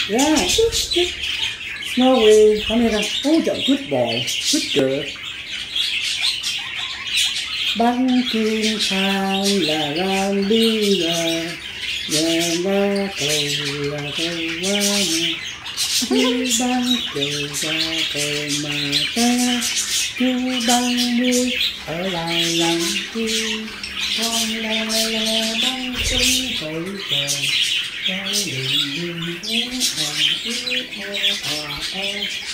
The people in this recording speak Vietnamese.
Yeah, Snowy, come here. Oh, you're a good boy, good girl. Bắn chim sao là làm đi là nhà ba cầu là cầu quá mà chú bắn cầu ra cầu mà ta chú bắn đi ở lại làm chi con la bắn súng cầu cầu cái đường đi hé hò